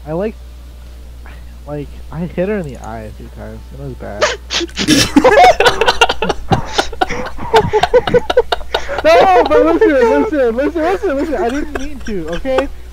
I I hit her in the eye a few times. It was bad. No, but listen. I didn't mean to. Okay.